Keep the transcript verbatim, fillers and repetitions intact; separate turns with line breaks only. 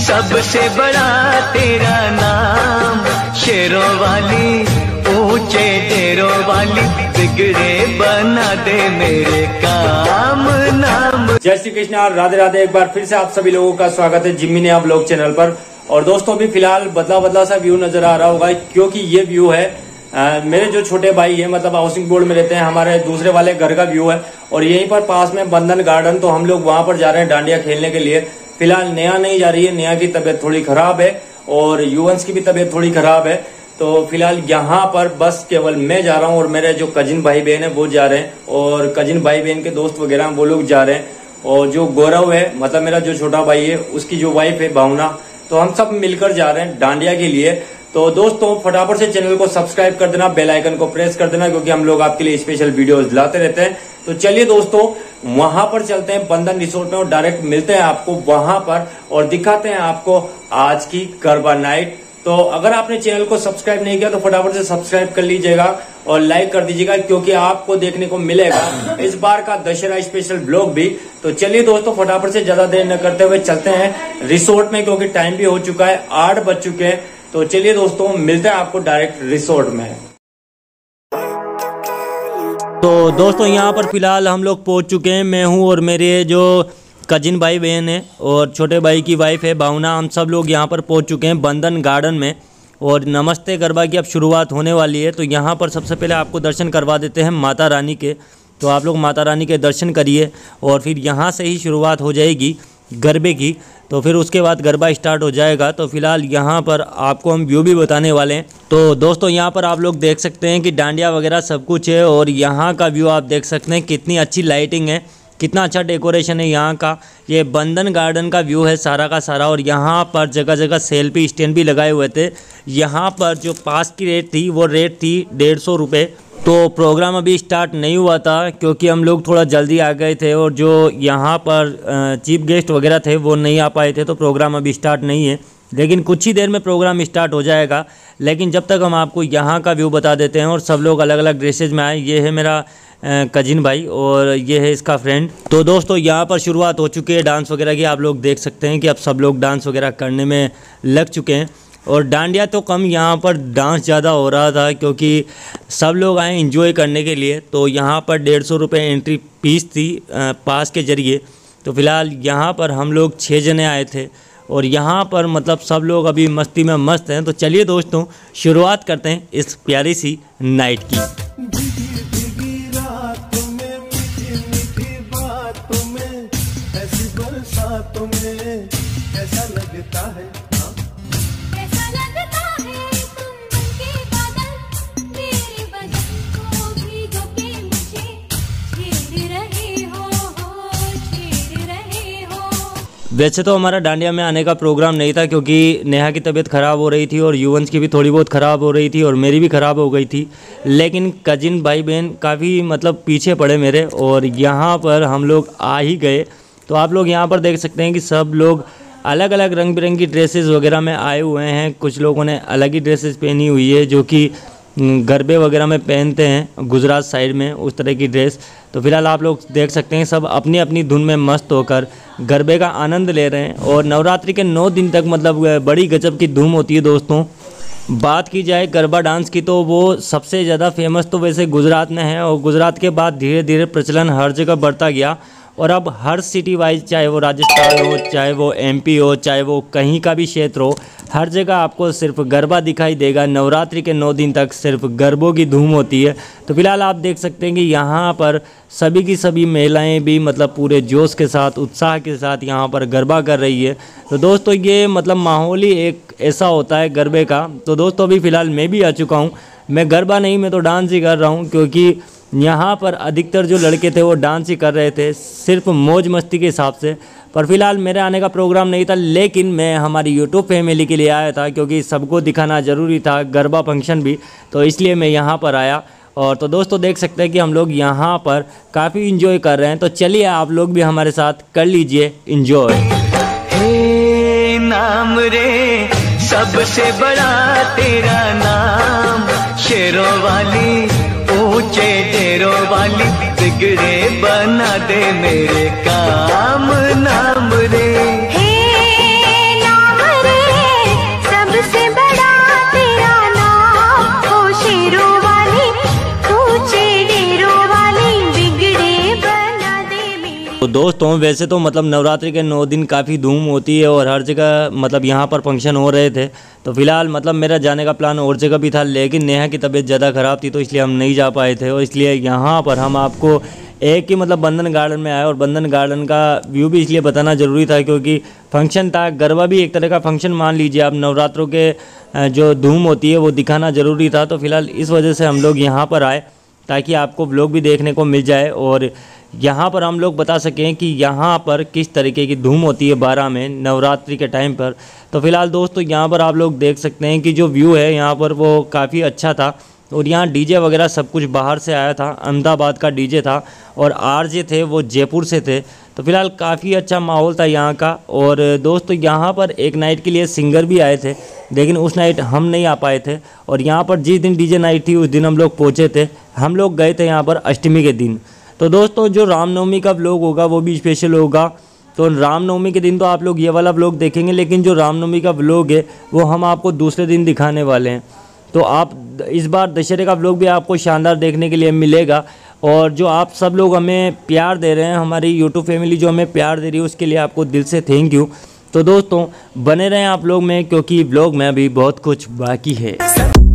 सबसे बड़ा तेरा नाम, शेरों वाली ऊंचे डेरों वाली, बिगड़े बना दे मेरे काम नाम।
जय श्री कृष्ण, राधे राधे। एक बार फिर से आप सभी लोगों का स्वागत है जिम्मी नया ब्लॉग चैनल पर। और दोस्तों अभी फिलहाल बदला बदला सा व्यू नजर आ रहा होगा, क्योंकि ये व्यू है आ, मेरे जो छोटे भाई है, मतलब हाउसिंग बोर्ड में रहते हैं, हमारे दूसरे वाले घर का व्यू है। और यहीं पर पास में बंधन गार्डन, तो हम लोग वहां पर जा रहे हैं डांडिया खेलने के लिए। फिलहाल नेहा नहीं जा रही है, नेहा की तबीयत थोड़ी खराब है और युवंश की भी तबीयत थोड़ी खराब है। तो फिलहाल यहाँ पर बस केवल मैं जा रहा हूँ और मेरे जो कजिन भाई बहन है वो जा रहे हैं, और कजिन भाई बहन के दोस्त वगैरह वो लोग जा रहे हैं। और जो गौरव है, मतलब मेरा जो छोटा भाई है, उसकी जो वाइफ है भावना, तो हम सब मिलकर जा रहे हैं डांडिया के लिए। तो दोस्तों फटाफट से चैनल को सब्सक्राइब कर देना, बेल आइकन को प्रेस कर देना, क्योंकि हम लोग आपके लिए स्पेशल वीडियोस लाते रहते हैं। तो चलिए दोस्तों वहां पर चलते हैं बंधन रिसोर्ट में, और डायरेक्ट मिलते हैं आपको वहां पर और दिखाते हैं आपको आज की गरबा नाइट। तो अगर आपने चैनल को सब्सक्राइब नहीं किया तो फटाफट से सब्सक्राइब कर लीजिएगा और लाइक कर दीजिएगा, क्योंकि आपको देखने को मिलेगा इस बार का दशहरा स्पेशल ब्लॉग भी। तो चलिए दोस्तों फटाफट से ज्यादा देर न करते हुए चलते हैं रिसोर्ट में, क्योंकि टाइम भी हो चुका है, आठ बज चुके हैं। तो चलिए दोस्तों मिलते हैं आपको डायरेक्ट रिसोर्ट में। तो दोस्तों यहाँ पर फिलहाल हम लोग पहुंच चुके हैं, मैं हूँ और मेरे जो कजिन भाई बहन है और छोटे भाई की वाइफ है भावना, हम सब लोग यहाँ पर पहुंच चुके हैं बंधन गार्डन में। और नमस्ते गरबा की अब शुरुआत होने वाली है। तो यहाँ पर सबसे पहले आपको दर्शन करवा देते हैं माता रानी के। तो आप लोग माता रानी के दर्शन करिए और फिर यहाँ से ही शुरुआत हो जाएगी गरबे की। तो फिर उसके बाद गरबा स्टार्ट हो जाएगा। तो फिलहाल यहाँ पर आपको हम व्यू भी बताने वाले हैं। तो दोस्तों यहाँ पर आप लोग देख सकते हैं कि डांडिया वगैरह सब कुछ है, और यहाँ का व्यू आप देख सकते हैं कितनी अच्छी लाइटिंग है, कितना अच्छा डेकोरेशन है यहाँ का। ये बंधन गार्डन का व्यू है सारा का सारा। और यहाँ पर जगह जगह सेल्फी स्टैंड भी लगाए हुए थे। यहाँ पर जो पास की रेट थी वो रेट थी डेढ़ सौ रुपये। तो प्रोग्राम अभी स्टार्ट नहीं हुआ था, क्योंकि हम लोग थोड़ा जल्दी आ गए थे और जो यहाँ पर चीफ गेस्ट वगैरह थे वो नहीं आ पाए थे। तो प्रोग्राम अभी स्टार्ट नहीं है, लेकिन कुछ ही देर में प्रोग्राम स्टार्ट हो जाएगा। लेकिन जब तक हम आपको यहाँ का व्यू बता देते हैं। और सब लोग अलग अलग ड्रेसेज में आए। ये है मेरा कजिन भाई और ये है इसका फ्रेंड। तो दोस्तों यहाँ पर शुरुआत हो चुकी है डांस वगैरह की। आप लोग देख सकते हैं कि अब सब लोग डांस वगैरह करने में लग चुके हैं। और डांडिया तो कम, यहाँ पर डांस ज़्यादा हो रहा था, क्योंकि सब लोग आए एंजॉय करने के लिए। तो यहाँ पर डेढ़ सौ रुपये एंट्री फीस थी पास के ज़रिए। तो फिलहाल यहाँ पर हम लोग छः जने आए थे और यहाँ पर मतलब सब लोग अभी मस्ती में मस्त हैं। तो चलिए दोस्तों शुरुआत करते हैं इस प्यारी सी नाइट की। वैसे तो हमारा डांडिया में आने का प्रोग्राम नहीं था, क्योंकि नेहा की तबीयत ख़राब हो रही थी और युवंश की भी थोड़ी बहुत ख़राब हो रही थी और मेरी भी ख़राब हो गई थी। लेकिन कजिन भाई बहन काफ़ी मतलब पीछे पड़े मेरे, और यहाँ पर हम लोग आ ही गए। तो आप लोग यहाँ पर देख सकते हैं कि सब लोग अलग अलग रंग बिरंगी ड्रेसेस वगैरह में आए हुए हैं। कुछ लोगों ने अलग ही ड्रेसेस पहनी हुई है, जो कि गरबे वगैरह में पहनते हैं गुजरात साइड में, उस तरह की ड्रेस। तो फिलहाल आप लोग देख सकते हैं सब अपनी अपनी धुन में मस्त होकर गरबे का आनंद ले रहे हैं। और नवरात्रि के नौ दिन तक मतलब बड़ी गजब की धूम होती है दोस्तों। बात की जाए गरबा डांस की, तो वो सबसे ज़्यादा फेमस तो वैसे गुजरात में है, और गुजरात के बाद धीरे धीरे प्रचलन हर जगह बढ़ता गया। और अब हर सिटी वाइज, चाहे वो राजस्थान हो, चाहे वो एमपी हो, चाहे वो कहीं का भी क्षेत्र हो, हर जगह आपको सिर्फ गरबा दिखाई देगा। नवरात्रि के नौ दिन तक सिर्फ गरबों की धूम होती है। तो फिलहाल आप देख सकते हैं कि यहाँ पर सभी की सभी महिलाएं भी मतलब पूरे जोश के साथ, उत्साह के साथ यहाँ पर गरबा कर रही है। तो दोस्तों ये मतलब माहौल ही एक ऐसा होता है गरबे का। तो दोस्तों अभी फ़िलहाल मैं भी आ चुका हूँ। मैं गरबा नहीं, मैं तो डांस ही कर रहा हूँ, क्योंकि यहाँ पर अधिकतर जो लड़के थे वो डांस ही कर रहे थे, सिर्फ मौज मस्ती के हिसाब से। पर फिलहाल मेरे आने का प्रोग्राम नहीं था, लेकिन मैं हमारी यूट्यूब फैमिली के लिए आया था, क्योंकि सबको दिखाना ज़रूरी था, गरबा फंक्शन भी। तो इसलिए मैं यहाँ पर आया। और तो दोस्तों देख सकते हैं कि हम लोग यहाँ पर काफ़ी इंजॉय कर रहे हैं। तो चलिए आप लोग भी हमारे साथ कर लीजिए इंजॉय।
हे नाम रे सबसे बड़ा तेरा नाम, शेरों वाली ऊंचे डेरों वाली, बिगड़े बना दे मेरे काम नाम रे।
हे नाम
दोस्तों वैसे तो मतलब नवरात्रि के नौ दिन काफ़ी धूम होती है और हर जगह मतलब यहाँ पर फंक्शन हो रहे थे। तो फिलहाल मतलब मेरा जाने का प्लान और जगह भी था, लेकिन नेहा की तबीयत ज़्यादा ख़राब थी तो इसलिए हम नहीं जा पाए थे। और इसलिए यहाँ पर हम आपको एक ही मतलब बंधन गार्डन में आए, और बंधन गार्डन का व्यू भी इसलिए बताना ज़रूरी था क्योंकि फंक्शन था, गरबा भी एक तरह का फंक्शन मान लीजिए आप, नवरात्रों के जो धूम होती है वो दिखाना ज़रूरी था। तो फिलहाल इस वजह से हम लोग यहाँ पर आए ताकि आपको व्लॉग भी देखने को मिल जाए और यहाँ पर हम लोग बता सकें कि यहाँ पर किस तरीके की धूम होती है बारह में नवरात्रि के टाइम पर। तो फिलहाल दोस्तों यहाँ पर आप लोग देख सकते हैं कि जो व्यू है यहाँ पर वो काफ़ी अच्छा था, और यहाँ डीजे वगैरह सब कुछ बाहर से आया था, अहमदाबाद का डीजे था और आरजे थे वो जयपुर से थे। तो फिलहाल काफ़ी अच्छा माहौल था यहाँ का। और दोस्तों यहाँ पर एक नाइट के लिए सिंगर भी आए थे, लेकिन उस नाइट हम नहीं आ पाए थे। और यहाँ पर जिस दिन डीजे नाइट थी उस दिन हम लोग पहुँचे थे, हम लोग गए थे यहाँ पर अष्टमी के दिन। तो दोस्तों जो रामनवमी का व्लॉग होगा वो भी स्पेशल होगा। तो रामनवमी के दिन तो आप लोग ये वाला व्लॉग देखेंगे, लेकिन जो रामनवमी का व्लॉग है वो हम आपको दूसरे दिन दिखाने वाले हैं। तो आप इस बार दशहरे का व्लॉग भी आपको शानदार देखने के लिए मिलेगा। और जो आप सब लोग हमें प्यार दे रहे हैं, हमारी यूट्यूब फैमिली जो हमें प्यार दे रही है, उसके लिए आपको दिल से थैंक यू। तो दोस्तों बने रहें आप लोग में, क्योंकि व्लॉग में अभी बहुत कुछ बाकी है।